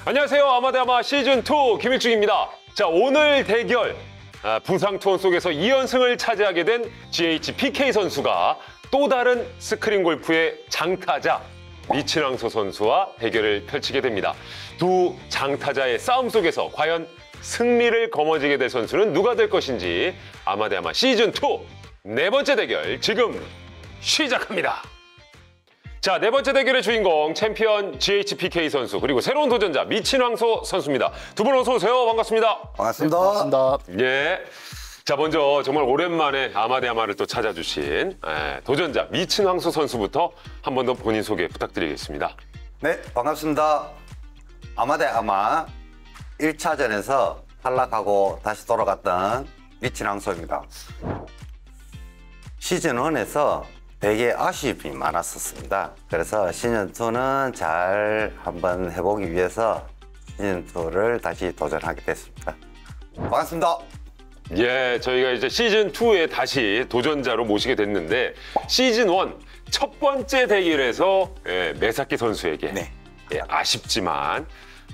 안녕하세요. 아마대아마 시즌2 김일중입니다. 자, 오늘 대결 부상 투혼 속에서 2연승을 차지하게 된 GHPK 선수가 또 다른 스크린 골프의 장타자 미친왕소 선수와 대결을 펼치게 됩니다. 두 장타자의 싸움 속에서 과연 승리를 거머쥐게 될 선수는 누가 될 것인지 아마대아마 시즌2 네 번째 대결 지금 시작합니다. 자, 네 번째 대결의 주인공 챔피언 GHPK 선수 그리고 새로운 도전자 미친왕소 선수입니다. 두 분 어서 오세요. 반갑습니다. 반갑습니다. 반갑습니다. 예. 자, 먼저 정말 오랜만에 아마대아마를 또 찾아주신 도전자 미친왕소 선수부터 한 번 더 본인 소개 부탁드리겠습니다. 네, 반갑습니다. 아마대아마 1차전에서 탈락하고 다시 돌아갔던 미친왕소입니다. 시즌 1에서 되게 아쉬움이 많았었습니다. 그래서 시즌2는 잘 한번 해보기 위해서 시즌2를 다시 도전하게 됐습니다. 반갑습니다. 예, 저희가 이제 시즌2에 다시 도전자로 모시게 됐는데 시즌1 첫 번째 대결에서 메사키 선수에게 네. 아쉽지만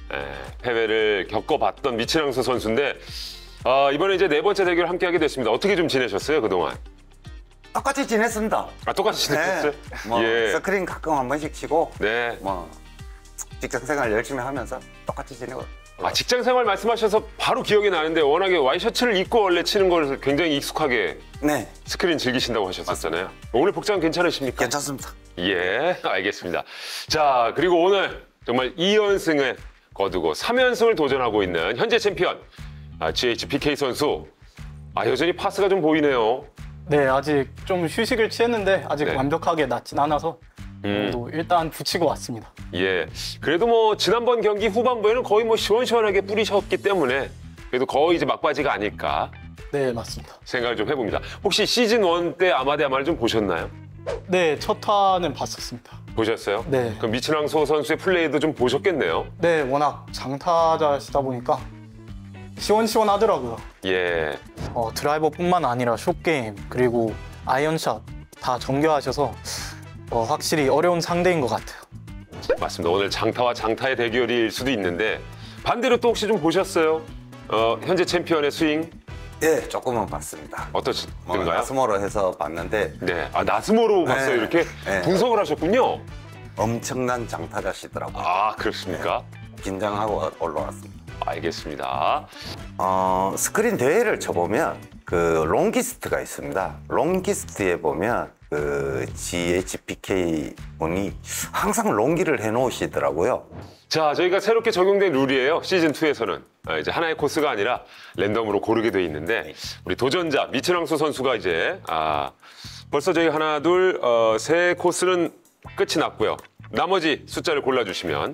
패배를 겪어봤던 미친왕소 선수인데 이번에 이제 네 번째 대결 함께하게 됐습니다. 어떻게 좀 지내셨어요, 그동안? 똑같이 지냈습니다. 아, 똑같이 지내셨어요? 네. 스크린 가끔 한 번씩 치고 네. 직장생활 열심히 하면서 똑같이 지내고. 직장 생활 말씀하셔서 바로 기억이 나는데 워낙에 와이셔츠를 입고 원래 치는 걸 굉장히 익숙하게 네, 스크린 즐기신다고 하셨었잖아요. 오늘 복장 괜찮으십니까? 괜찮습니다. 예, 알겠습니다. 자, 그리고 오늘 정말 2연승을 거두고 3연승을 도전하고 있는 현재 챔피언 GHPK 선수. 여전히 파스가 좀 보이네요. 네, 아직 좀 휴식을 취했는데 아직 네. 완벽하게 낫진 않아서 또 일단 붙이고 왔습니다. 예, 그래도 뭐 지난번 경기 후반부에는 거의 뭐 시원시원하게 뿌리셨기 때문에 그래도 거의 이제 막바지가 아닐까 네, 맞습니다. 생각을 좀 해봅니다. 혹시 시즌 1 때 아마대아마를 좀 보셨나요? 네, 첫 화는 봤었습니다. 보셨어요? 네. 그럼 미친왕소 선수의 플레이도 좀 보셨겠네요? 네, 워낙 장타자시다 보니까 시원시원하더라고요. 예. 드라이버뿐만 아니라 숏게임 그리고 아이언샷 다 정교하셔서 확실히 어려운 상대인 것 같아요. 맞습니다. 오늘 장타와 장타의 대결일 수도 있는데 반대로 또 혹시 좀 보셨어요? 현재 챔피언의 스윙 예, 조금은 봤습니다. 어떠신가요? 나스모로 해서 봤는데 네. 나스모로 봤어요. 이렇게 네. 분석을 하셨군요. 엄청난 장타자시더라고요. 그렇습니까? 긴장하고 올라왔습니다. 알겠습니다. 스크린 대회를 쳐보면 그 롱기스트가 있습니다. 롱기스트에 보면 그 GHPK 분이 항상 롱기를 해놓으시더라고요. 자, 저희가 새롭게 적용된 룰이에요. 시즌2에서는 이제 하나의 코스가 아니라 랜덤으로 고르게 돼 있는데 우리 도전자 미친왕소 선수가 이제 벌써 저희 하나, 둘, 세 코스는 끝이 났고요. 나머지 숫자를 골라주시면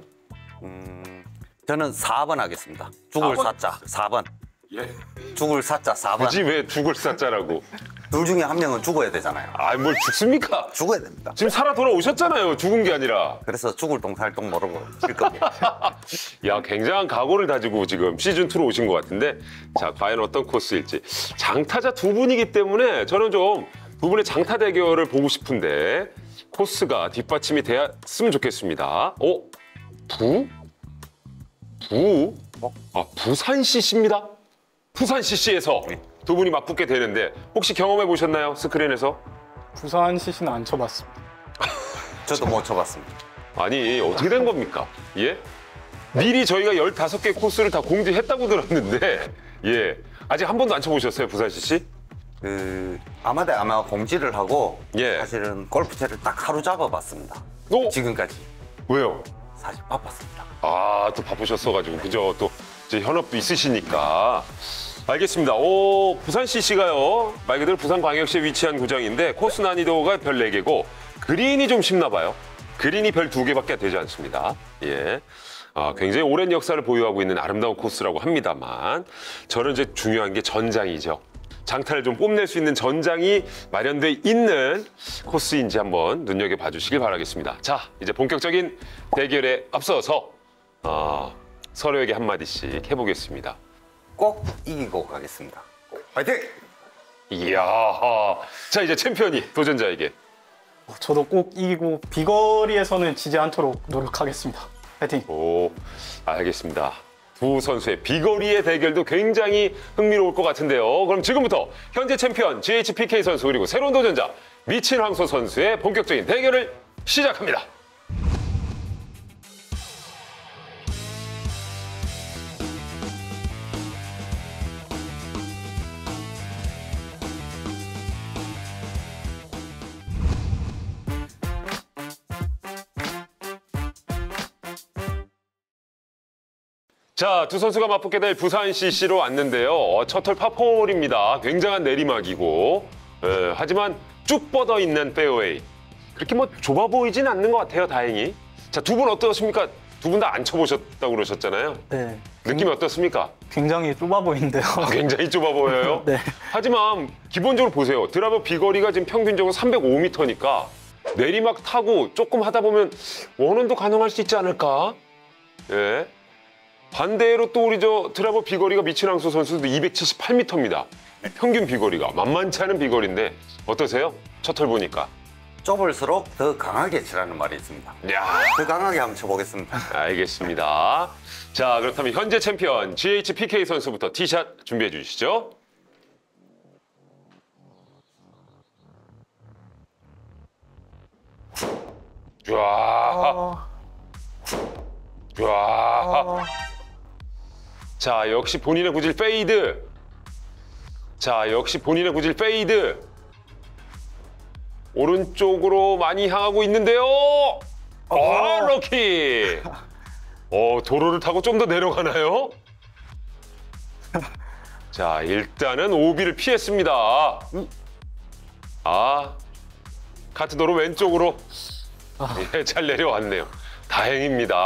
저는 4번 하겠습니다. 죽을 4번? 사자 4번. 예. 죽을 사자 4번. 굳이 왜 죽을 사자라고? 둘 중에 한 명은 죽어야 되잖아요. 뭘 죽습니까? 죽어야 됩니다. 지금 살아 돌아오셨잖아요. 죽은 게 아니라. 그래서 죽을 똥살똥 모르고 칠 겁니다. 야, 굉장한 각오를 다지고 지금 시즌2로 오신 것 같은데 자, 과연 어떤 코스일지. 장타자 두 분이기 때문에 저는 좀 두 분의 장타 대결을 보고 싶은데 코스가 뒷받침이 되었으면 좋겠습니다. 부산 CC입니다. 부산 CC에서 두 분이 맞붙게 되는데 혹시 경험해 보셨나요? 스크린에서? 부산 CC는 안 쳐봤습니다. 저도 못 쳐봤습니다. 아니, 어떻게 된 겁니까? 예? 미리 저희가 15개 코스를 다 공지했다고 들었는데 예, 아직 한 번도 안 쳐보셨어요, 부산 CC? 아마 공지를 하고 예. 사실은 골프채를 딱 하루 잡아봤습니다. 지금까지. 왜요? 사실 바빴습니다. 또 바쁘셨어가지고 그죠? 또 이제 현업도 있으시니까. 알겠습니다. 부산 CC가요 말 그대로 부산광역시에 위치한 구장인데 코스 난이도가 별 4개고 그린이 좀 쉽나 봐요. 그린이 별 2개밖에 되지 않습니다. 예. 굉장히 오랜 역사를 보유하고 있는 아름다운 코스라고 합니다만 저는 이제 중요한 게 전장이죠. 장타를 좀 뽐낼 수 있는 전장이 마련돼 있는 코스인지 한번 눈여겨봐 주시길 바라겠습니다. 자, 이제 본격적인 대결에 앞서서 서로에게 한마디씩 해보겠습니다. 꼭 이기고 가겠습니다. 화이팅! 이야, 자 이제 챔피언이 도전자에게 저도 꼭 이기고 비거리에서는 지지 않도록 노력하겠습니다. 파이팅! 오, 알겠습니다. 두 선수의 비거리의 대결도 굉장히 흥미로울 것 같은데요. 그럼 지금부터 현재 챔피언 GHPK 선수 그리고 새로운 도전자 미친 황소 선수의 본격적인 대결을 시작합니다. 자, 두 선수가 맞붙게 될 부산 CC로 왔는데요. 첫 홀 파4입니다. 굉장한 내리막이고 하지만 쭉 뻗어 있는 페어웨이. 그렇게 뭐 좁아 보이진 않는 것 같아요, 다행히. 자, 두 분 어떠십니까? 두 분 다 안 쳐보셨다고 그러셨잖아요. 네, 느낌이 어떻습니까? 굉장히 좁아 보이는데요. 굉장히 좁아 보여요. 네. 하지만 기본적으로 보세요. 드라이버 비거리가 지금 평균적으로 305m니까 내리막 타고 조금 하다 보면 원원도 가능할 수 있지 않을까? 예. 반대로 또 우리 드라이버 비거리가 미친 황소 선수도 278m입니다. 평균 비거리가 만만치 않은 비거리인데 어떠세요? 첫 홀 보니까. 좁을수록 더 강하게 치라는 말이 있습니다. 야, 더 강하게 한번 쳐보겠습니다. 알겠습니다. 자, 그렇다면 현재 챔피언 GHPK 선수부터 티샷 준비해 주시죠. 야, 야. 자, 역시 본인의 구질 페이드. 자, 역시 본인의 구질 페이드. 오른쪽으로 많이 향하고 있는데요. 럭키. 도로를 타고 좀 더 내려가나요? 자, 일단은 오비를 피했습니다. 카트도로 왼쪽으로 예, 잘 내려왔네요. 다행입니다.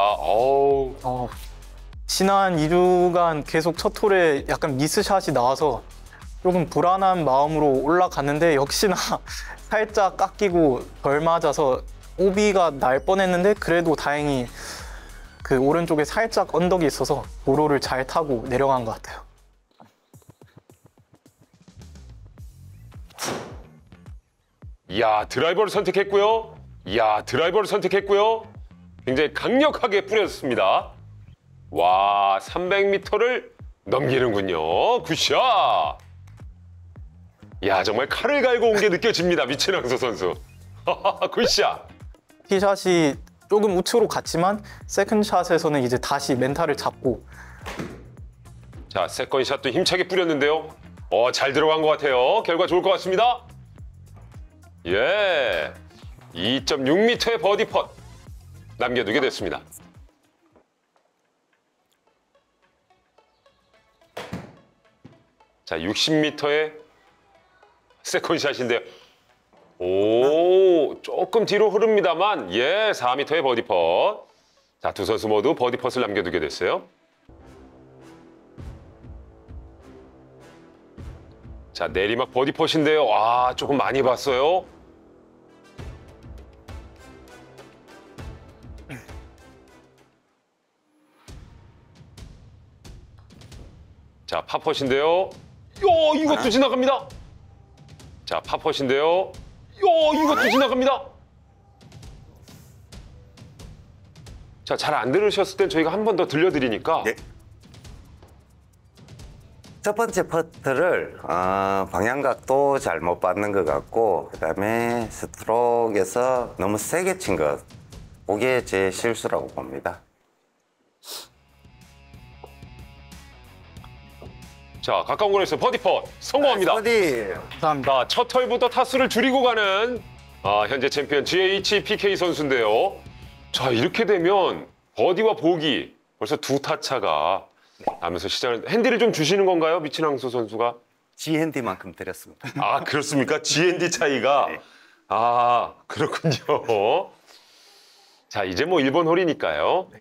지난 2주간 계속 첫 홀에 약간 미스샷이 나와서 조금 불안한 마음으로 올라갔는데 역시나 살짝 깎이고 덜 맞아서 오비가 날 뻔했는데 그래도 다행히 그 오른쪽에 살짝 언덕이 있어서 도로를 잘 타고 내려간 것 같아요. 이야, 드라이버를 선택했고요. 굉장히 강력하게 뿌렸습니다. 와, 300m를 넘기는군요. 굿샷! 야, 정말 칼을 갈고 온 게 느껴집니다. 미친 황소 선수. 굿샷! 티샷이 조금 우측으로 갔지만 세컨샷에서는 이제 다시 멘탈을 잡고 자, 세컨샷도 힘차게 뿌렸는데요. 잘 들어간 것 같아요. 결과 좋을 것 같습니다. 예, 2.6m의 버디 펫 남겨두게 됐습니다. 자, 60m의 세컨샷인데요. 조금 뒤로 흐릅니다만 4m의 버디 펫. 자, 두 선수 모두 버디 펫을 남겨두게 됐어요. 자, 내리막 버디 펫인데요. 조금 많이 봤어요. 자, 파펫인데요. 이것도 지나갑니다. 자, 파펫인데요. 이것도 지나갑니다. 자, 잘 안 들으셨을 땐 저희가 한 번 더 들려드리니까. 네. 첫 번째 퍼트를 방향각도 잘못 받는 것 같고 그다음에 스트로크에서 너무 세게 친 것. 그게 제 실수라고 봅니다. 자, 가까운 곳에서 버디 펫 성공합니다. 어디? 감사합니다. 자, 첫 털부터 타수를 줄이고 가는 현재 챔피언 GHPK 선수인데요. 자, 이렇게 되면 버디와 보기 벌써 두 타 차가 나면서 시작을 핸디를 좀 주시는 건가요? 미친 황소 선수가? GND만큼 드렸습니다. 그렇습니까? GND 차이가? 네. 그렇군요. 자, 이제 뭐 1번 홀이니까요.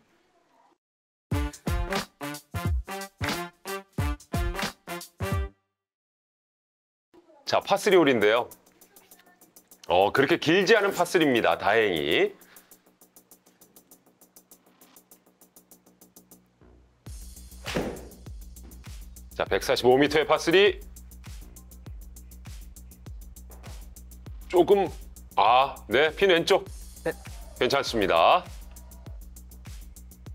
자, 파3 홀인데요. 그렇게 길지 않은 파3입니다. 다행히. 자, 145m의 파3. 조금, 네, 핀 왼쪽. 네. 괜찮습니다.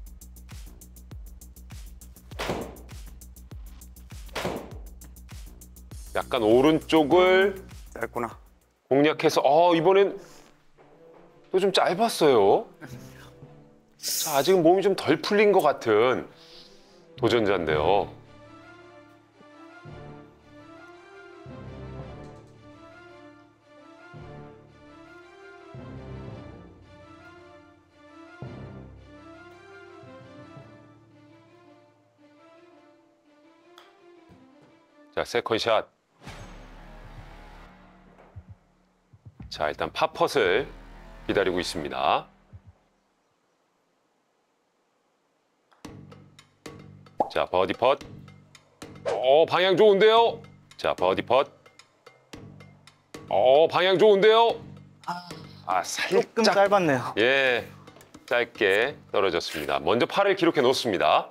약간 오른쪽을 짧구나. 공략해서 이번엔 또 좀 짧았어요. 자, 아직은 몸이 좀 덜 풀린 것 같은 도전자인데요. 자, 세컨샷. 자, 일단 팝펫을 기다리고 있습니다. 자, 버디 펫. 방향 좋은데요? 자, 버디 펫. 방향 좋은데요? 조금 살짝. 짧았네요. 예, 짧게 떨어졌습니다. 먼저 팔을 기록해 놓습니다.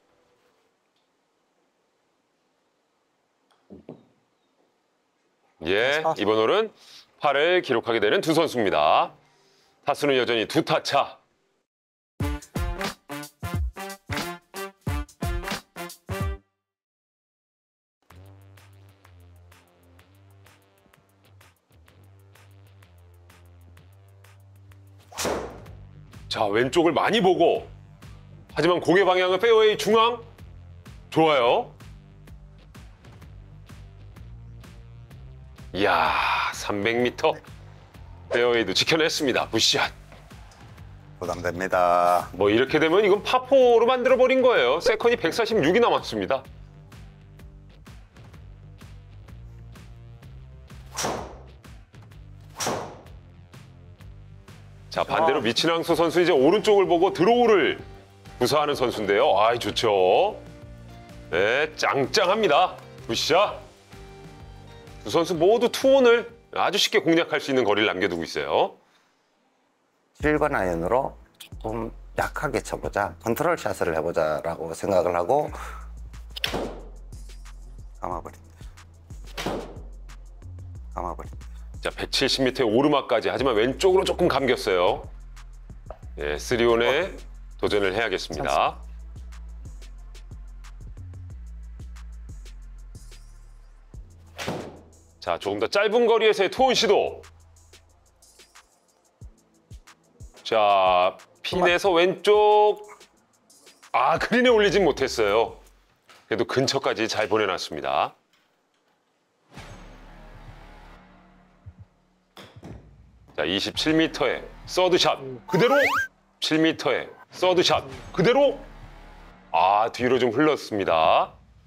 예, 이번 홀은 팔을 기록하게 되는 두 선수입니다. 타수는 여전히 2타 차. 자, 왼쪽을 많이 보고, 하지만 공의 방향은 페어웨이 중앙. 좋아요. 이야, 300m. 페어웨이도 지켜냈습니다. 굿샷. 부담됩니다. 뭐 이렇게 되면 이건 파4로 만들어버린 거예요. 세컨이 146이 남았습니다. 자, 반대로 미치낭소 선수 이제 오른쪽을 보고 드로우를 구사하는 선수인데요. 아이, 좋죠. 네, 짱짱합니다. 굿샷. 두 선수 모두 투혼을 아주 쉽게 공략할 수 있는 거리를 남겨두고 있어요. 7번 아이언으로 조금 약하게 쳐보자. 컨트롤 샷을 해보자라고 생각을 하고 감아버린다. 감아버린다. 자, 170m의 오르막까지. 하지만 왼쪽으로 조금 감겼어요. 예, 3온에 도전을 해야겠습니다. 자, 조금 더 짧은 거리에서의 투혼 시도. 자, 핀에서 왼쪽. 그린에 올리진 못했어요. 그래도 근처까지 잘 보내놨습니다. 자, 27m의 서드샷 그대로. 7m의 서드샷 그대로. 뒤로 좀 흘렀습니다.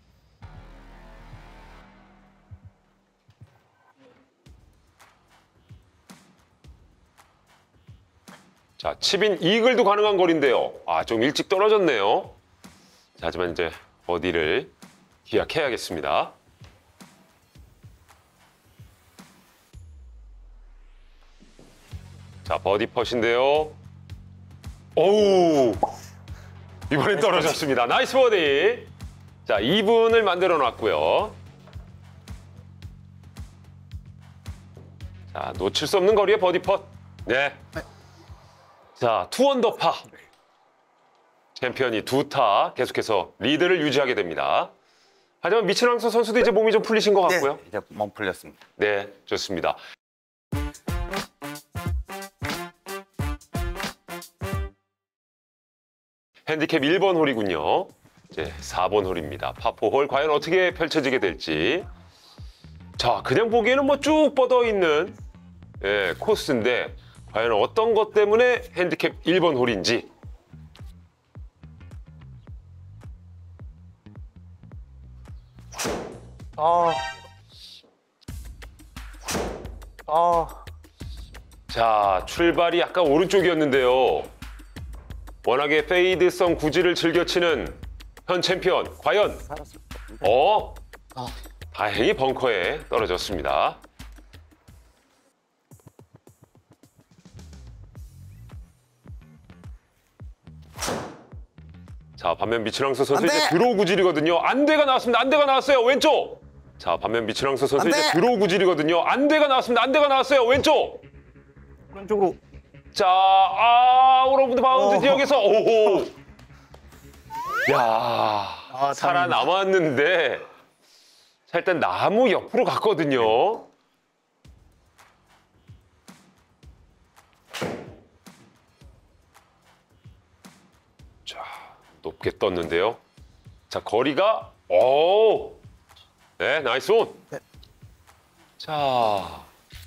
자, 칩인 이글도 가능한 거리인데요. 좀 일찍 떨어졌네요. 자, 하지만 이제 버디를 기약해야겠습니다. 자, 버디 펫인데요. 이번엔 떨어졌습니다. 나이스 버디. 자, 2분을 만들어 놨고요. 자, 놓칠 수 없는 거리의 버디 펫. 네. 자, 투언더파. 챔피언이 2타 계속해서 리드를 유지하게 됩니다. 하지만 미치랑서 선수도 이제 몸이 좀 풀리신 것 같고요. 네, 이제 몸 풀렸습니다. 네, 좋습니다. 핸디캡 1번 홀이군요. 이제 4번 홀입니다. 파4 홀 과연 어떻게 펼쳐지게 될지. 자, 그냥 보기에는 뭐 쭉 뻗어 있는 코스인데 과연 어떤 것 때문에 핸디캡 1번 홀인지. 자, 출발이 약간 오른쪽이었는데요. 워낙에 페이드성 구질을 즐겨치는 현 챔피언. 과연 다행히 벙커에 떨어졌습니다. 자, 반면 미치랑서 선수 이제 드로우 구질이거든요. 안대가 나왔습니다. 안대가 나왔어요. 왼쪽. 자, 반면 미치랑서 선수 이제 드로우 구질이거든요. 안대가 나왔습니다. 안대가 나왔어요. 왼쪽. 오른쪽으로. 자, 오로브 바운드 지역에서 오호. 야, 살아남았는데. 자, 자, 일단 나무 옆으로 갔거든요. 자, 높게 떴는데요. 자, 거리가 네, 나이스 온. 네. 자,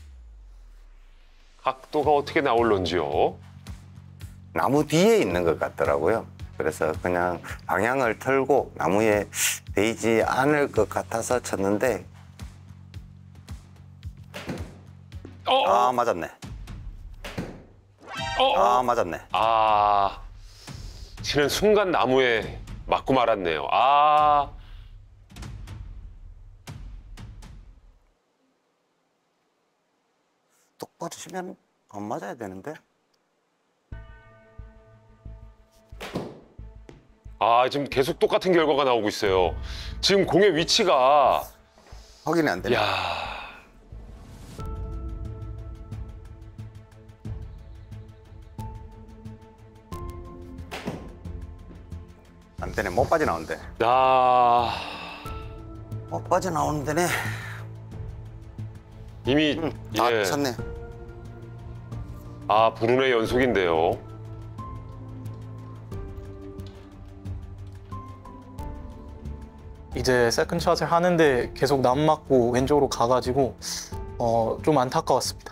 각도가 어떻게 나올런지요? 나무 뒤에 있는 것 같더라고요. 그래서 그냥 방향을 틀고 나무에 베이지 않을 것 같아서 쳤는데 아 맞았네. 아 맞았네. 아, 치는 순간 나무에 맞고 말았네요. 똑바로 치면 안 맞아야 되는데. 지금 계속 똑같은 결과가 나오고 있어요. 지금 공의 위치가 확인이 안 되네. 야, 안 되네. 못 빠져나온대. 못 빠져나오는데네. 이미 다 쳤네. 불운의 연속인데요. 이제 세컨샷을 하는데 계속 남 맞고 왼쪽으로 가가지고 좀 안타까웠습니다.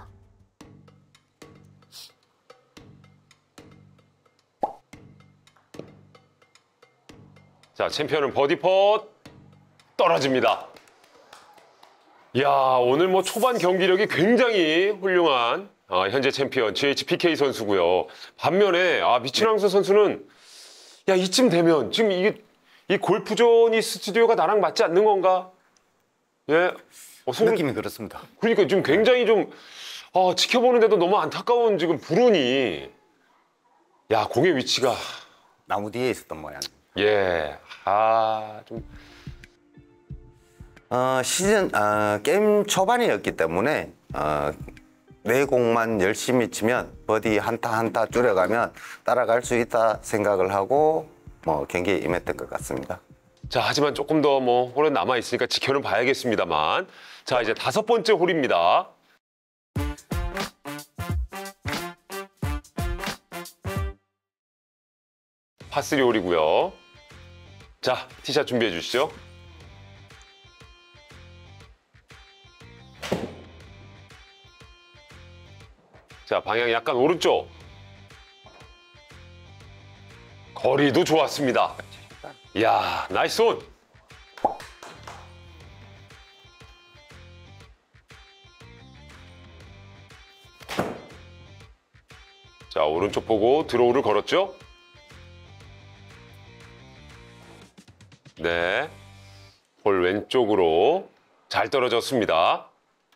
자, 챔피언은 버디 펫 떨어집니다. 이야, 오늘 뭐 초반 경기력이 굉장히 훌륭한 현재 챔피언 GHPK 선수고요. 반면에 미츠랑수 선수는 야, 이쯤 되면 지금 이 골프존이 스튜디오가 나랑 맞지 않는 건가? 예, 느낌이 그렇습니다. 그러니까 지금 굉장히 좀 지켜보는데도 너무 안타까운 지금 불운이. 야, 공의 위치가 나무 뒤에 있었던 모양. 예, 좀 시즌 게임 초반이었기 때문에 내 공만 열심히 치면 버디 한타 한타 줄여가면 따라갈 수 있다 생각을 하고 경기에 임했던 것 같습니다. 자, 하지만 조금 더 홀은 남아 있으니까 지켜는 봐야겠습니다만. 자, 이제 5번째 홀입니다. 파3 홀이고요. 자, 티샷 준비해 주시죠. 자, 방향 약간 오른쪽. 거리도 좋았습니다. 이야, 나이스 온. 자, 오른쪽 보고 드로우를 걸었죠? 네, 볼 왼쪽으로 잘 떨어졌습니다.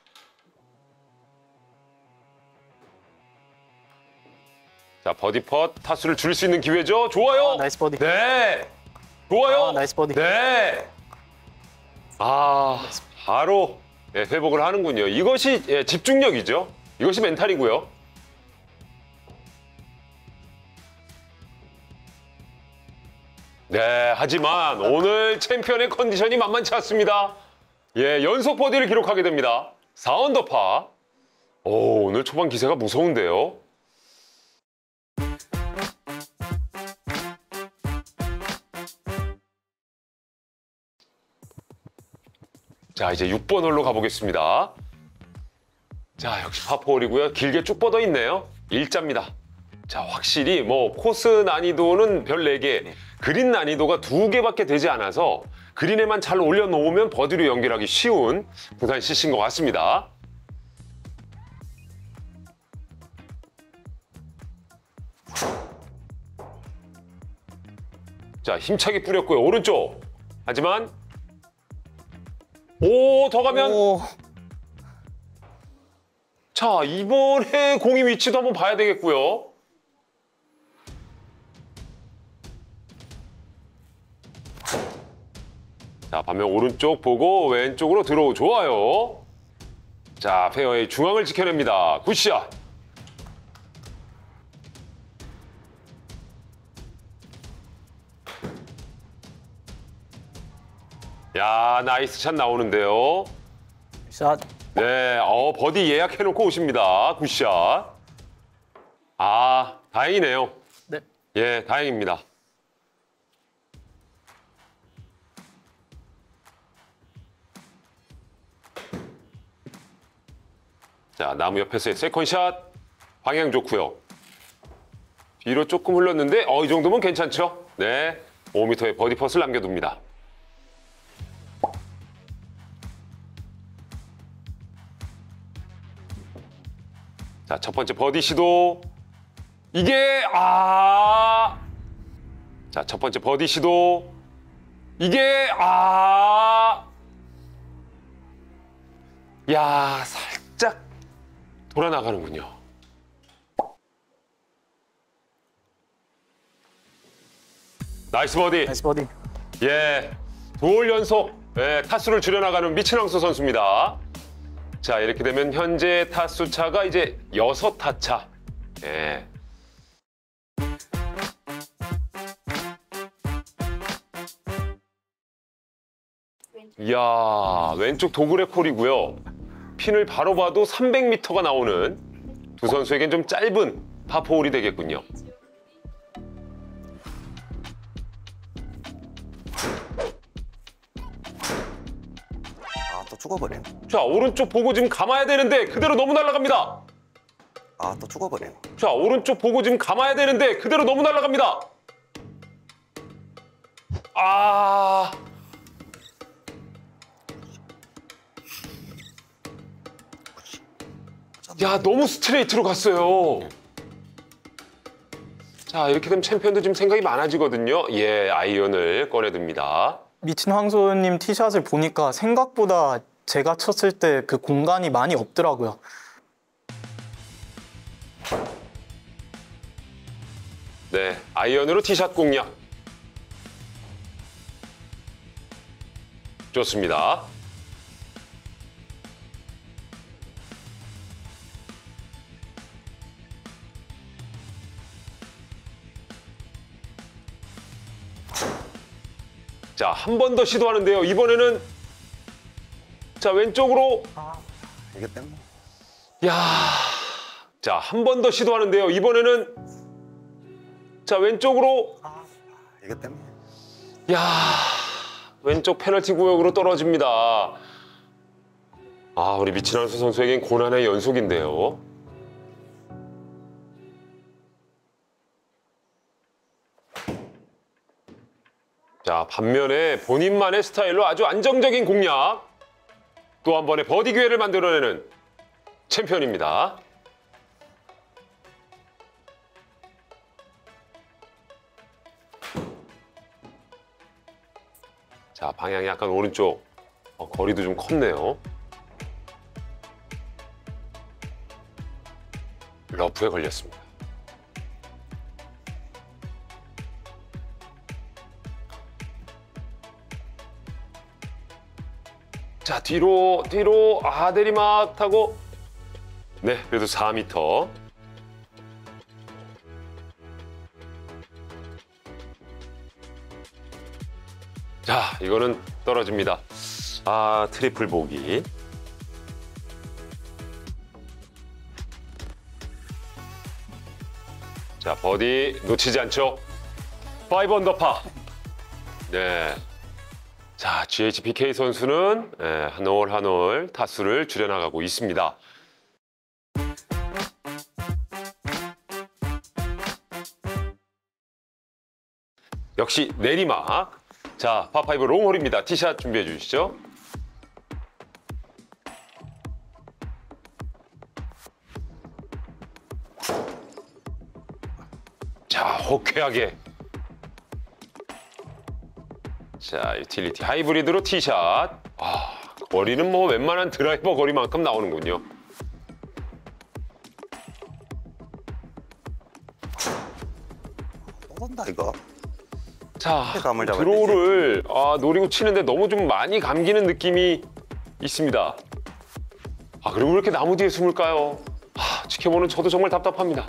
자, 버디 펫 타수를 줄일 수 있는 기회죠. 좋아요. 나이스 버디. 네, 좋아요. 나이스 버디. 네. 바로 회복을 하는군요. 이것이 집중력이죠. 이것이 멘탈이고요. 네, 하지만 오늘 챔피언의 컨디션이 만만치 않습니다. 연속 버디를 기록하게 됩니다. 4언더파. 오늘 초반 기세가 무서운데요. 자, 이제 6번 홀로 가보겠습니다. 자, 역시 파4홀이고요. 길게 쭉 뻗어 있네요. 일자입니다. 자, 확실히 코스 난이도는 별 4개, 그린 난이도가 2개밖에 되지 않아서 그린에만 잘 올려놓으면 버디로 연결하기 쉬운 부산 CC인 것 같습니다. 자, 힘차게 뿌렸고요. 오른쪽. 하지만 더 가면 자, 이번에 공이 위치도 한번 봐야 되겠고요. 자, 반면 오른쪽 보고 왼쪽으로 들어오. 좋아요. 자, 페어웨이 중앙을 지켜냅니다. 굿샷. 야, 나이스 샷 나오는데요. 샷. 네, 버디 예약해놓고 오십니다. 굿샷. 아, 다행이네요. 네. 예, 다행입니다. 자, 나무 옆에서의 세컨샷. 방향 좋고요. 뒤로 조금 흘렀는데 이 정도면 괜찮죠? 네, 5m의 버디 퍼스를 남겨둡니다. 자, 첫 번째 버디 시도. 이게 자, 첫 번째 버디 시도. 이게 야, 살짝 돌아 나가는군요. 나이스 버디. 나이스 버디. 예, 두 홀 연속 타수를 줄여나가는 미친왕수 선수입니다. 자, 이렇게 되면 현재 타수 차가 이제 6타차. 예. 이야, 왼쪽 도그레 콜이고요. 핀을 바로 봐도 300m가 나오는 두 선수에겐 좀 짧은 파4홀이 되겠군요. 또 죽어버리네. 자, 오른쪽 보고 지금 감아야 되는데 그대로 너무 날아갑니다. 또 죽어버리네. 자, 오른쪽 보고 지금 감아야 되는데 그대로 너무 날아갑니다. 야, 너무 스트레이트로 갔어요. 자, 이렇게 되면 챔피언도 지금 생각이 많아지거든요. 예, 아이언을 꺼내듭니다. 미친 황소님 티샷을 보니까 생각보다 제가 쳤을 때 그 공간이 많이 없더라고요. 네, 아이언으로 티샷 공략. 좋습니다. 자, 한 번 더 시도하는데요. 이번에는 자, 왼쪽으로. 이게 때문에. 야. 자, 한 번 더 시도하는데요. 이번에는 자, 왼쪽으로. 이게 때문에. 야. 왼쪽 페널티 구역으로 떨어집니다. 우리 미친한수 선수에겐 고난의 연속인데요. 자, 반면에 본인만의 스타일로 아주 안정적인 공략. 또 한 번의 버디 기회를 만들어내는 챔피언입니다. 자, 방향이 약간 오른쪽. 거리도 좀 컸네요. 러프에 걸렸습니다. 자, 뒤로 내리막 타고. 네, 그래도 4m. 자, 이거는 떨어집니다. 트리플 보기. 자, 버디 놓치지 않죠. 5 언더파. 네. 자, GHPK 선수는 한 홀 한 홀 타수를 줄여나가고 있습니다. 역시 내리막. 자, 파5 롱홀입니다. 티샷 준비해 주시죠. 자, 호쾌하게. 자, 유틸리티 하이브리드로 티샷. 거리는 뭐 웬만한 드라이버 거리만큼 나오는군요. 또 간다 이거. 자, 감을 잡아야 드로우를 노리고 치는데 너무 좀 많이 감기는 느낌이 있습니다. 그리고 왜 이렇게 나무 뒤에 숨을까요? 지켜보는 저도 정말 답답합니다.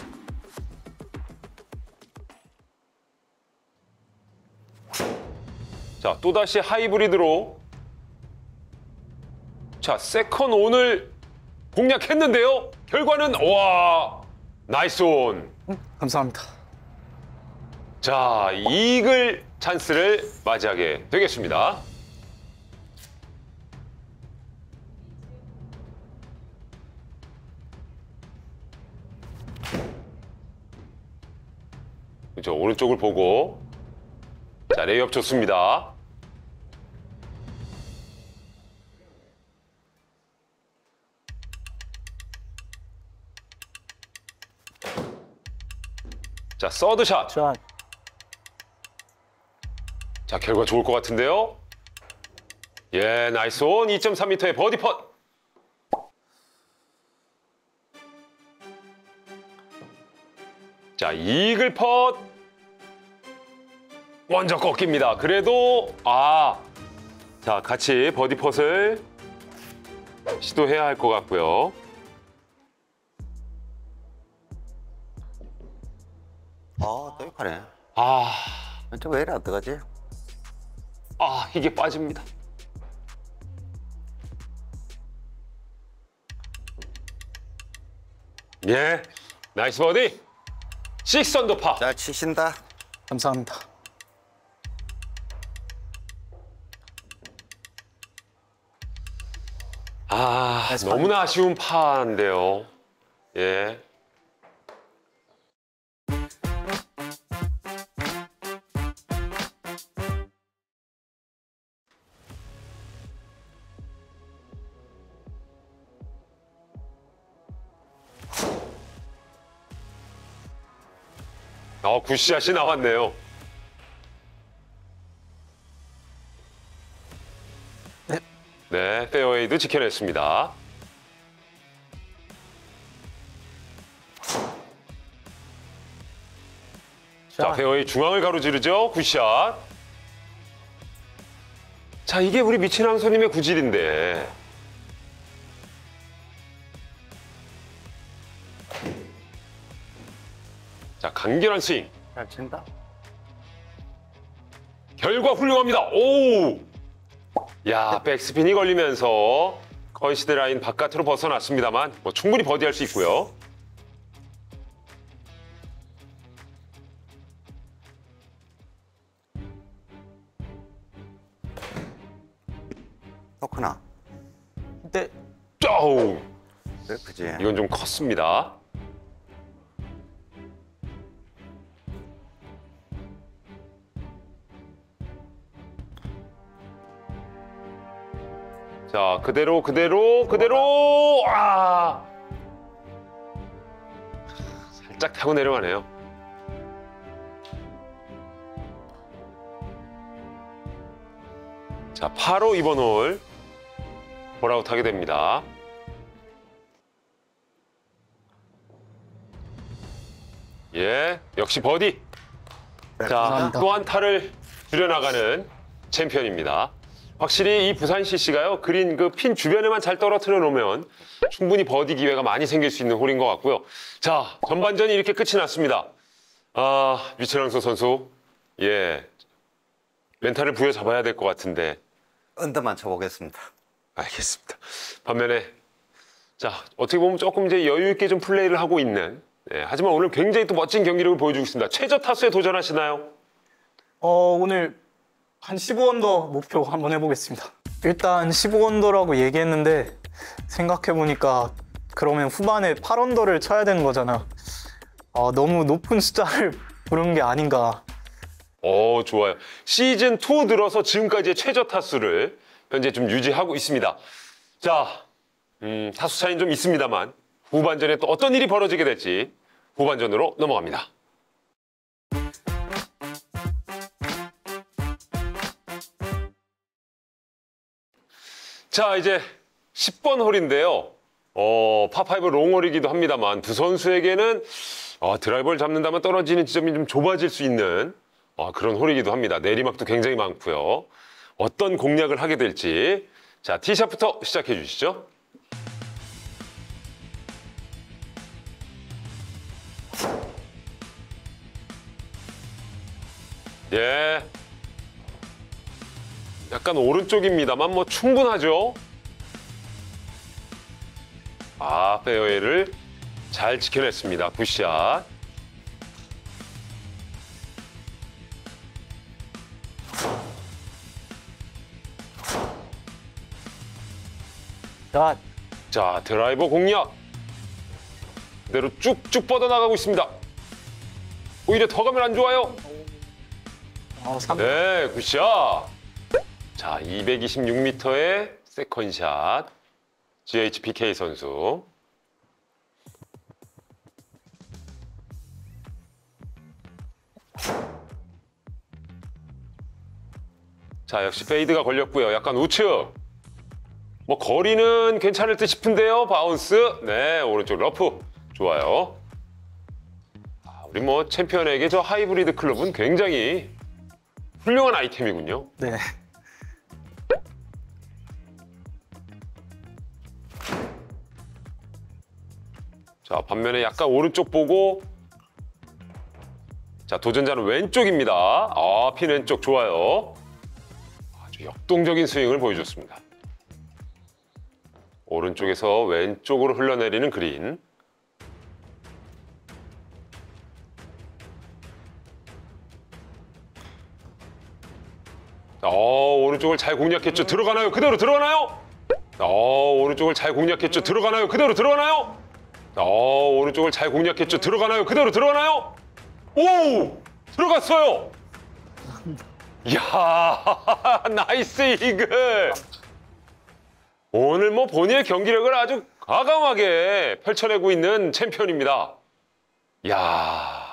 자, 또다시 하이브리드로 자, 세컨 온을 공략했는데요. 결과는 와, 나이스 온. 감사합니다. 자, 이글 찬스를 맞이하게 되겠습니다. 그렇죠. 오른쪽을 보고. 자, 레이업 좋습니다. 자, 서드샷. 자, 자, 결과 좋을 것 같은데요. 예, 나이스 온. 2.3m의 버디 펫. 자, 이글 펫. 먼저 꺾입니다. 그래도 자, 같이 버디 펫을 시도해야 할 것 같고요. 또 이파네. 저 왜 이래 어떡하지? 이게 빠집니다. 예, 나이스 버디. 6 언더파. 잘 치신다. 감사합니다. 너무나 아쉬운 파인데요. 예. 굿샷이 나왔네요. 네, 페어웨이도 지켜냈습니다. 자, 페어웨이 중앙을 가로지르죠. 굿샷. 자, 이게 우리 미친왕 손님의 구질인데. 자, 간결한 스윙. 잘 친다. 결과 훌륭합니다. 오! 야, 백스핀이 걸리면서 컨시드 라인 바깥으로 벗어났습니다만 충분히 버디할 수 있고요. 토크나. 네, 쩌우! 왜 그지? 이건 좀 컸습니다. 자, 그대로. 살짝 타고 내려가네요. 자, 8호 2번 홀 홀아웃 하게 됩니다. 예, 역시 버디. 자, 또 한 타를 줄여나가는 챔피언입니다. 확실히 이 부산 CC가요, 그린 그 핀 주변에만 잘 떨어뜨려 놓으면 충분히 버디 기회가 많이 생길 수 있는 홀인 것 같고요. 자, 전반전이 이렇게 끝이 났습니다. 류철항소 선수, 예, 멘탈을 부여잡아야 될 것 같은데. 언더만 쳐보겠습니다. 알겠습니다. 반면에, 자, 어떻게 보면 조금 이제 여유 있게 좀 플레이를 하고 있는, 하지만 오늘 굉장히 또 멋진 경기력을 보여주고 있습니다. 최저 타수에 도전하시나요? 오늘 한 15언더 목표 한번 해보겠습니다. 일단 15언더라고 얘기했는데 생각해보니까 그러면 후반에 8언더를 쳐야 되는 거잖아. 너무 높은 숫자를 부른 게 아닌가. 좋아요. 시즌2 들어서 지금까지의 최저 타수를 현재 좀 유지하고 있습니다. 자, 타수 차이는 좀 있습니다만 후반전에 또 어떤 일이 벌어지게 될지 후반전으로 넘어갑니다. 자, 이제 10번 홀인데요. 파5 롱홀이기도 합니다만 두 선수에게는 드라이버를 잡는다면 떨어지는 지점이 좀 좁아질 수 있는 그런 홀이기도 합니다. 내리막도 굉장히 많고요. 어떤 공략을 하게 될지. 자, 티샷부터 시작해 주시죠. 예. 약간 오른쪽입니다만 충분하죠. 아, 페어웨이를 잘 지켜냈습니다. 굿샷. 자, 자, 드라이버 공략. 그대로 쭉쭉 뻗어나가고 있습니다. 오히려 더 가면 안 좋아요. 네, 굿샷. 자, 226m의 세컨샷. GHPK 선수. 자, 역시 페이드가 걸렸고요. 약간 우측. 뭐 거리는 괜찮을 듯 싶은데요. 바운스. 네, 오른쪽 러프. 좋아요. 아, 우리 뭐 챔피언에게 저 하이브리드 클럽은 굉장히 훌륭한 아이템이군요. 네. 자, 반면에 약간 오른쪽 보고. 자, 도전자는 왼쪽입니다. 아, 핀 왼쪽 좋아요. 아주 역동적인 스윙을 보여줬습니다. 오른쪽에서 왼쪽으로 흘러내리는 그린. 오른쪽을 잘 공략했죠. 들어가나요? 그대로 들어가나요? 오른쪽을 잘 공략했죠. 들어가나요? 그대로 들어가나요? 오른쪽을 잘 공략했죠. 들어가나요? 그대로 들어가나요? 오! 들어갔어요! 이야, 나이스 이글! 오늘 뭐 본인의 경기력을 아주 과감하게 펼쳐내고 있는 챔피언입니다. 이야.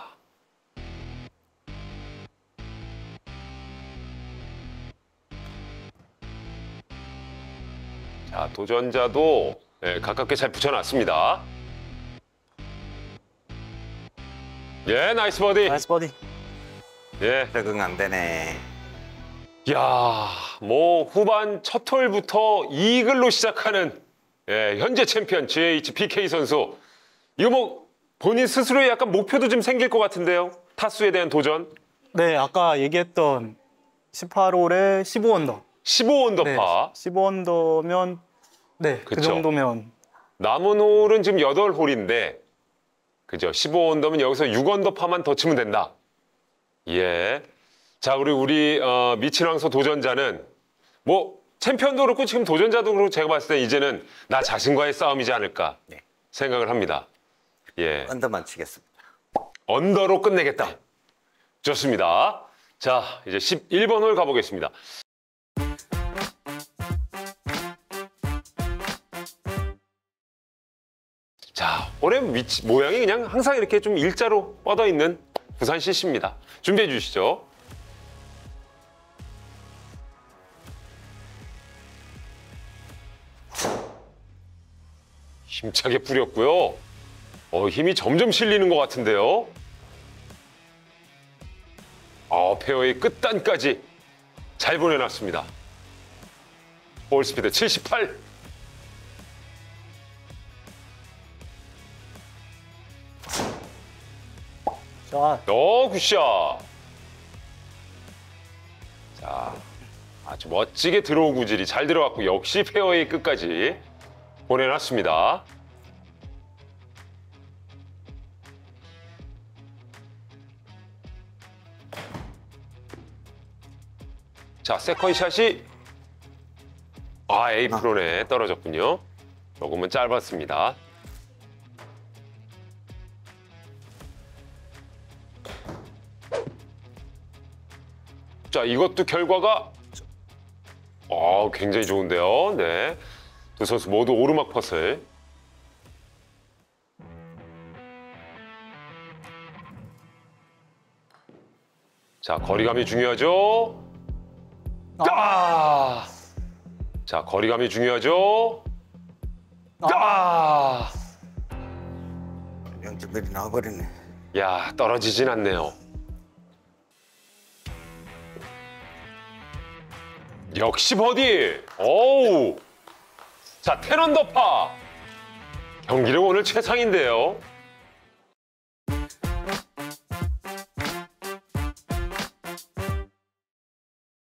자, 도전자도 가깝게 잘 붙여놨습니다. 예, 나이스 버디. 나이스 버디. 예. 적응 안 되네. 야, 뭐 후반 첫 홀부터 이글로 시작하는 현재 챔피언 GHPK 선수. 이거 뭐 본인 스스로의 약간 목표도 좀 생길 것 같은데요. 타수에 대한 도전. 네, 아까 얘기했던 18홀에 15언더. 15언더파. 15언더면 네, 그 그쵸. 정도면 남은 홀은 지금 8홀인데 그죠? 15언더면 여기서 6언더파만 더 치면 된다. 예. 자, 그리고 우리 미친왕소 도전자는 뭐 챔피언도 그렇고 지금 도전자도 그렇고 제가 봤을 때 이제는 나 자신과의 싸움이지 않을까 네. 생각을 합니다. 예. 언더만 치겠습니다. 언더로 끝내겠다. 좋습니다. 자, 이제 11번 홀 가보겠습니다. 자, 홀의 모양이 그냥 항상 이렇게 좀 일자로 뻗어 있는 부산 CC입니다. 준비해 주시죠. 힘차게 뿌렸고요. 힘이 점점 실리는 것 같은데요. 페어웨이 끝단까지 잘 보내놨습니다. 볼 스피드 78. 자, 굿샷. 자, 아주 멋지게 들어온 구질이 잘 들어갔고 역시 페어웨이 끝까지 보내놨습니다. 자, 세컨샷이 에이프론에 떨어졌군요. 조금은 짧았습니다. 자, 이것도 결과가 굉장히 좋은데요. 네, 두 선수 모두 오르막 퍼슬. 자, 거리감이 중요하죠. 자, 거리감이 중요하죠. 0.1이 나와버리네. 야, 떨어지진 않네요. 역시 버디. 오우. 자, 10언더파. 경기력 오늘 최상인데요.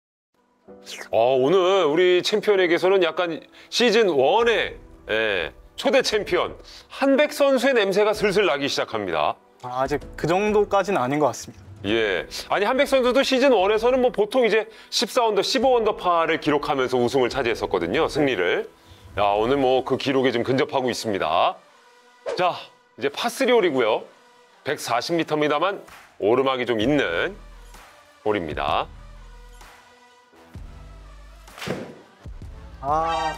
오늘 우리 챔피언에게서는 약간 시즌 1의 초대 챔피언 한백 선수의 냄새가 슬슬 나기 시작합니다. 아직 그 정도까지는 아닌 것 같습니다. 예. 아니, 한백 선수도 시즌 1에서는 뭐 보통 이제 14언더, 15언더파를 기록하면서 우승을 차지했었거든요. 승리를. 야, 오늘 뭐 그 기록에 좀 근접하고 있습니다. 자, 이제 파3 홀이고요. 140m입니다만 오르막이 좀 있는 홀입니다. 아,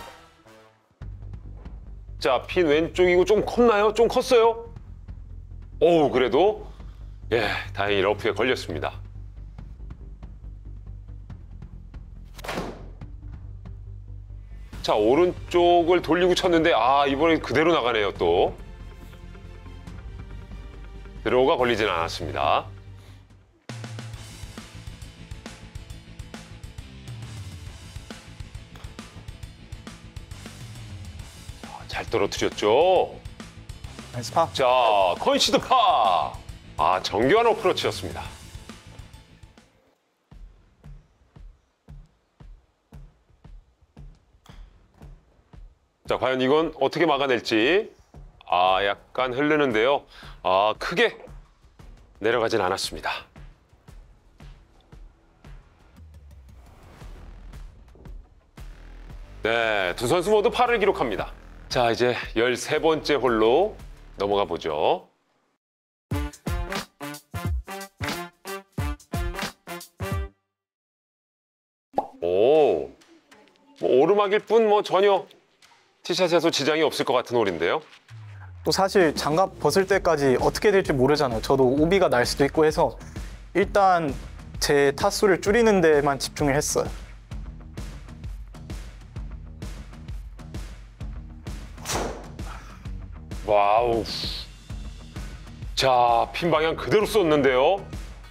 자, 핀 왼쪽이고 좀 컸나요? 좀 컸어요? 오우, 그래도 예, 다행히 러프에 걸렸습니다. 자, 오른쪽을 돌리고 쳤는데 아, 이번에 그대로 나가네요, 또. 드로우가 걸리진 않았습니다. 잘 떨어뜨렸죠? 나이스 파. 자, 컨시드 파! 아, 정교한 어프로치였습니다. 자, 과연 이건 어떻게 막아낼지. 아, 약간 흐르는데요. 아, 크게 내려가진 않았습니다. 네, 두 선수 모두 파를 기록합니다. 자, 이제 13번째 홀로 넘어가 보죠. 오, 뭐 오르막일 뿐 뭐 전혀 티샷에서 지장이 없을 것 같은 홀인데요. 또 사실 장갑 벗을 때까지 어떻게 될지 모르잖아요. 저도 오비가 날 수도 있고 해서 일단 제 타수를 줄이는 데만 집중을 했어요. 와우. 자, 핀 방향 그대로 썼는데요.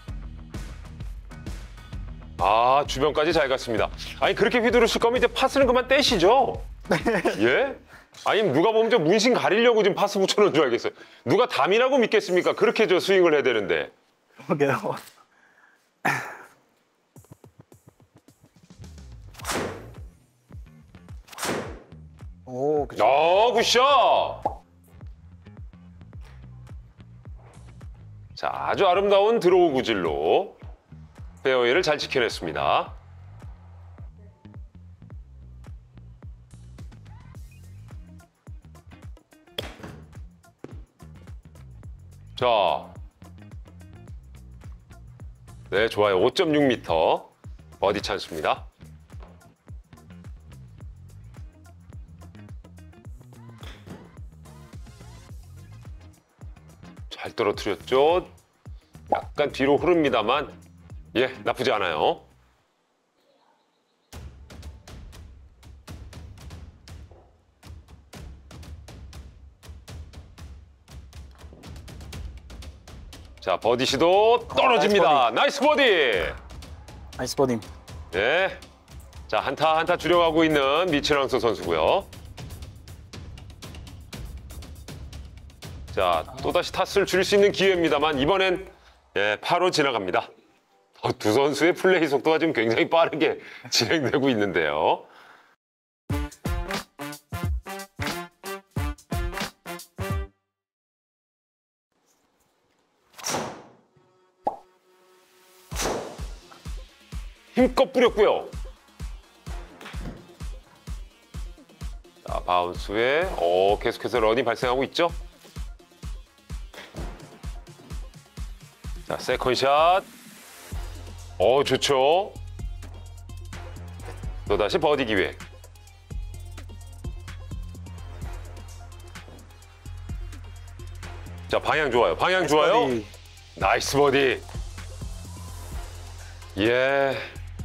아, 주변까지 잘 갔습니다. 아니, 그렇게 휘두르실 거면 이제 파스는 그만 떼시죠. 예? 아니, 누가 보면 저 문신 가리려고 지금 파스 붙여놓은 줄 알겠어요. 누가 담이라고 믿겠습니까? 그렇게 저 스윙을 해야 되는데. 그러게요. 오, 그쵸. 굿샷! 자, 아주 아름다운 드로우 구질로 페어웨이를 잘 지켜냈습니다. 자, 네, 좋아요. 5.6m 버디 찬스입니다. 잘 떨어뜨렸죠? 약간 뒤로 흐릅니다만 예, 나쁘지 않아요. 자, 버디 시도 떨어집니다. 나이스 버디! 나이스 버디. 네. 자, 한타 한타 줄여가고 있는 미첼랑스 선수고요. 자, 또다시 타수를 줄일 수 있는 기회입니다만 이번엔 예, 파로 지나갑니다. 두 선수의 플레이 속도가 지금 굉장히 빠르게 진행되고 있는데요. 힘껏 뿌렸고요. 자, 바운스에 계속해서 런이 발생하고 있죠. 자, 세컨샷. 좋죠. 또다시 버디 기회. 자, 방향 좋아요. 방향 좋아요. 버디. 나이스 버디. 예.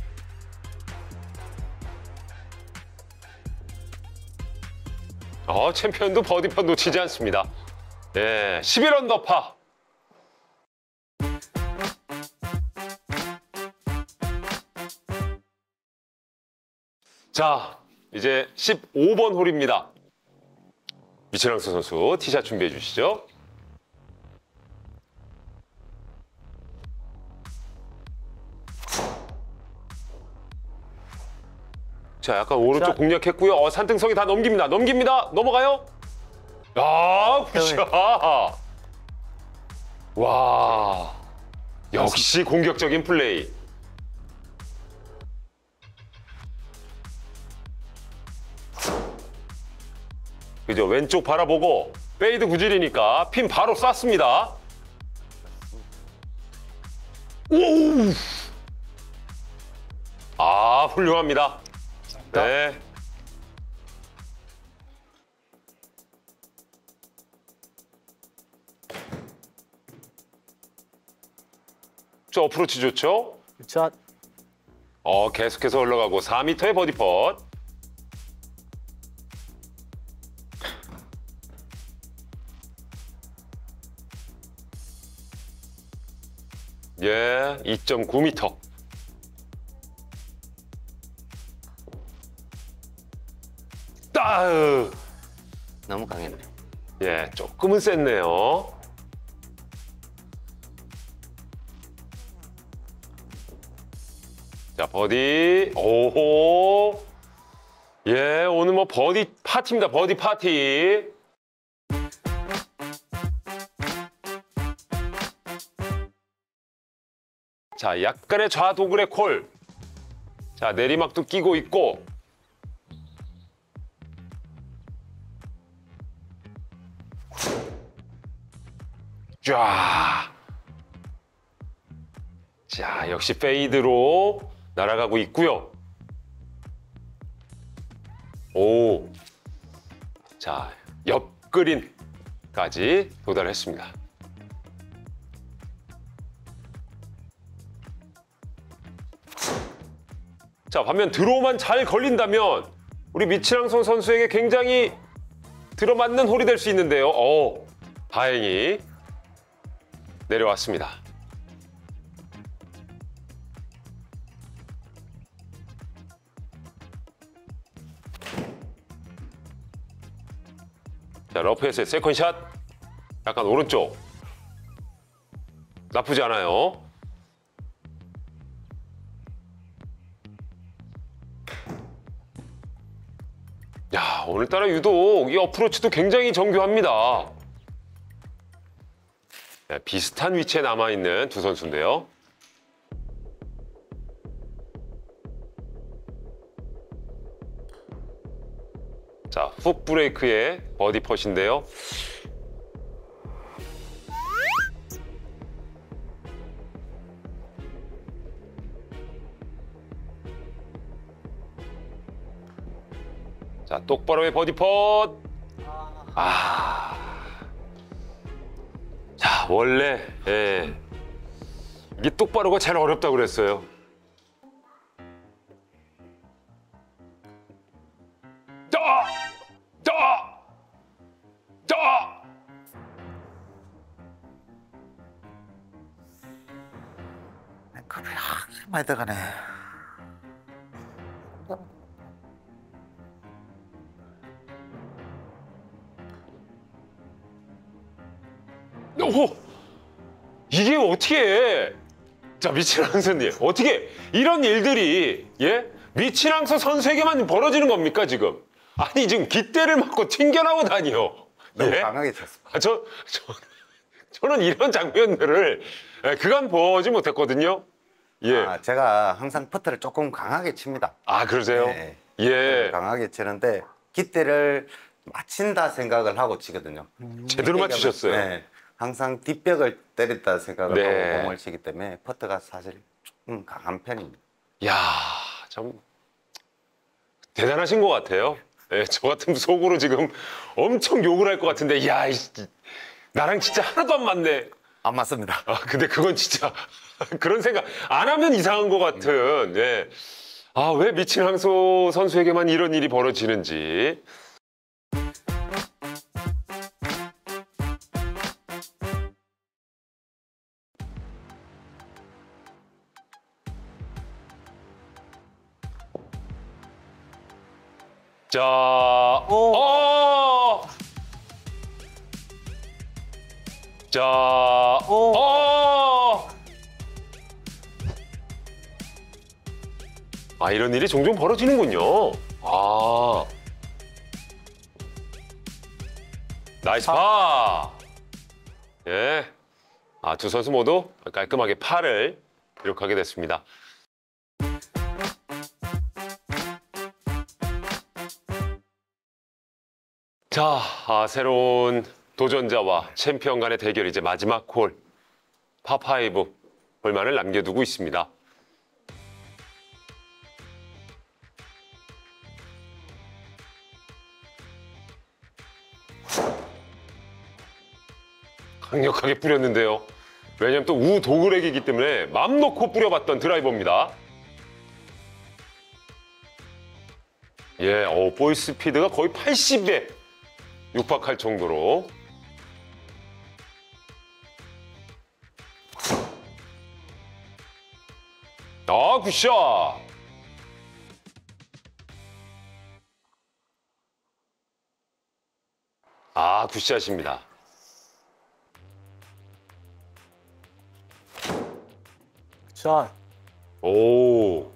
챔피언도 버디판 놓치지 않습니다. 예, 11언더파. 자, 이제 15번 홀입니다. 미첼랑스 선수 티샷 준비해 주시죠. 자, 약간 오른쪽 공략했고요. 산등성이 다 넘깁니다. 넘어가요. 아, 굿샷. 와, 역시 공격적인 플레이. 그죠? 왼쪽 바라보고 페이드 구질이니까 핀 바로 쐈습니다. 오! 아, 훌륭합니다. 네. 저 어프로치 좋죠? 자, 계속해서 올라가고 4m의 버디 펫. 예, 2.9m. 따으. 너무 강했네. 예, 조금은 셌네요. 자, 버디. 오호. 예, 오늘 뭐 버디 파티입니다. 버디 파티. 자, 약간의 좌도굴의 콜. 자, 내리막도 끼고 있고. 쫙. 자, 역시 페이드로 날아가고 있고요. 오. 자, 옆그린까지 도달했습니다. 자, 반면 드로우만 잘 걸린다면 우리 미치랑son 선수에게 굉장히 들어맞는 홀이 될 수 있는데요. 다행히 내려왔습니다. 자, 러프에서의 세컨샷. 약간 오른쪽. 나쁘지 않아요. 야, 오늘따라 유독 이 어프로치도 굉장히 정교합니다. 네, 비슷한 위치에 남아있는 두 선수인데요. 자, 훅 브레이크의 버디 펫인데요. 자, 똑바로의 버디 펫. 자, 원래 이게 똑바로가 제일 어렵다고 그랬어요. 급이 많이 들어가네. 오! 이게 어떻게 자, 미치랑선님, 어떻게 이런 일들이 미치랑선 선수에게만 벌어지는 겁니까, 지금? 아니, 지금 깃대를 맞고 튕겨나고 다녀. 너무 강하게 쳤습니다. 저는 이런 장면들을 그간 보지 못했거든요. 예. 제가 항상 퍼트를 조금 강하게 칩니다. 아, 그러세요? 네. 예. 강하게 치는데 깃대를 맞춘다 생각을 하고 치거든요. 제대로 맞추셨어요. 네. 항상 뒷벽을 때렸다 생각을 네. 하고 공을 치기 때문에 퍼트가 사실 조금 강한 편입니다. 야, 참 대단하신 것 같아요. 예, 저 같으면 속으로 지금 엄청 욕을 할 것 같은데, 야, 나랑 진짜 하나도 안 맞네. 안 맞습니다. 근데 그건 진짜 그런 생각 안 하면 이상한 것 같은. 예. 왜 미친항소 선수에게만 이런 일이 벌어지는지. 자, 자, 이런 일이 종종 벌어지는군요. 나이스 파! 예. 두 선수 모두 깔끔하게 파를 기록하게 됐습니다. 자, 새로운 도전자와 챔피언 간의 대결 이제 마지막 홀 파5 홀만을 남겨두고 있습니다. 강력하게 뿌렸는데요. 왜냐면 또 우도그렉이기 때문에 맘 놓고 뿌려봤던 드라이버입니다. 예, 볼 스피드가 거의 80에 육박할 정도로. 굿샷! 굿샷입니다. 샷. 오.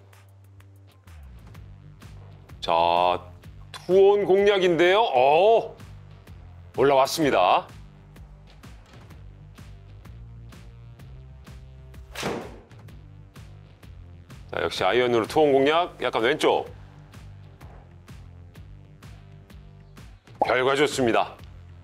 자, 투온 공략인데요. 올라왔습니다. 자, 역시 아이언으로 투온 공략, 약간 왼쪽. 결과 좋습니다.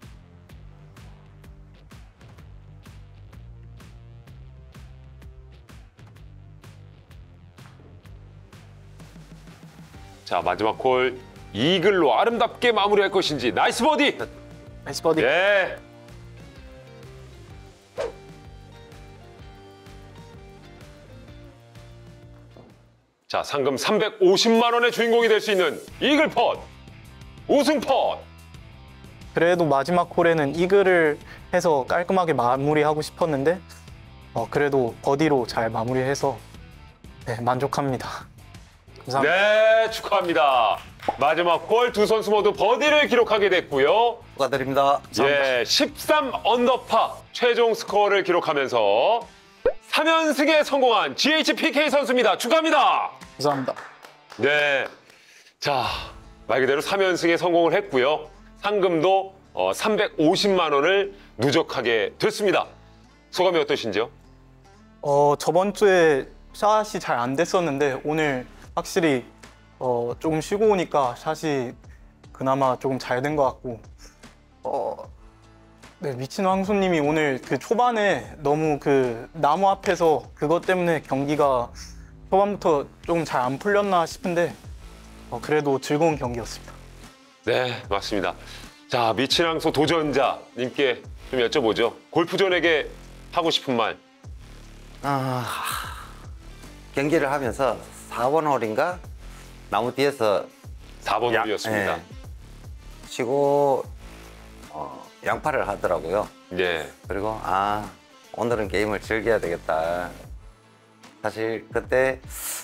자, 마지막 홀 이글로 아름답게 마무리할 것인지. 나이스 버디! 나이스 버디. 예. 자, 상금 350만 원의 주인공이 될 수 있는 이글 펫! 우승 펫! 그래도 마지막 홀에는 이글을 해서 깔끔하게 마무리하고 싶었는데 그래도 버디로 잘 마무리해서 네, 만족합니다. 감사합니다. 네, 축하합니다. 마지막 홀 두 선수 모두 버디를 기록하게 됐고요. 축하드립니다. 예, 13 언더파 최종 스코어를 기록하면서 3연승에 성공한 GHPK 선수입니다. 축하합니다. 감사합니다. 네, 자, 말 그대로 3연승에 성공을 했고요. 상금도 350만 원을 누적하게 됐습니다. 소감이 어떠신지요? 저번 주에 샷이 잘 안 됐었는데 오늘 확실히 조금 쉬고 오니까 샷이 그나마 조금 잘 된 것 같고 네, 미친 황소님이 오늘 그 초반에 너무 그 나무 앞에서 그것 때문에 경기가 초반부터 조금 잘 안 풀렸나 싶은데 그래도 즐거운 경기였습니다. 네, 맞습니다. 자, 미친항소 도전자님께 좀 여쭤보죠. 골프존에게 하고 싶은 말. 경기를 하면서 4번 홀인가 나무 뒤에서 4번 홀이었습니다. 예, 치고 양파를 하더라고요. 네. 그리고 오늘은 게임을 즐겨야 되겠다. 사실 그때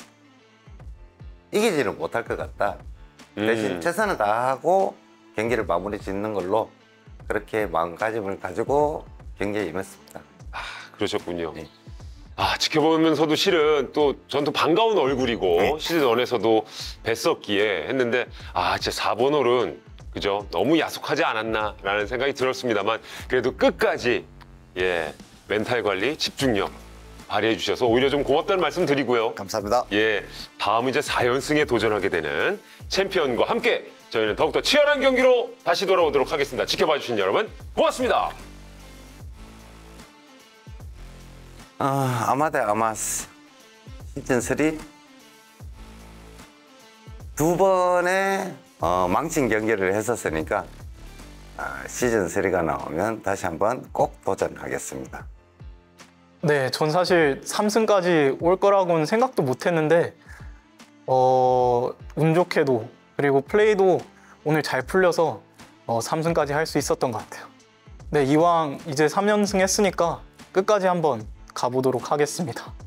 이기지는 못할 것 같다. 대신 최선을 다하고 경기를 마무리 짓는 걸로 그렇게 마음가짐을 가지고 경기에 임했습니다. 그러셨군요. 네. 지켜보면서도 실은 또 전 또 반가운 얼굴이고 네. 시즌 1에서도 뵀었기에 했는데 진짜 4번 홀은 그죠? 너무 야속하지 않았나라는 생각이 들었습니다만 그래도 끝까지 멘탈 관리, 집중력 발휘해 주셔서 오히려 좀 고맙다는 말씀 드리고요. 감사합니다. 다음은 이제 4연승에 도전하게 되는 챔피언과 함께 저희는 더욱더 치열한 경기로 다시 돌아오도록 하겠습니다. 지켜봐 주신 여러분 고맙습니다. 아마대 아마스 시즌 3 두 번의 망친 경기를 했었으니까 시즌 3가 나오면 다시 한번 꼭 도전하겠습니다. 네, 전 사실 3승까지 올 거라고는 생각도 못 했는데 운 좋게도 그리고 플레이도 오늘 잘 풀려서 3승까지 할 수 있었던 것 같아요. 네, 이왕 이제 3연승 했으니까 끝까지 한번 가보도록 하겠습니다.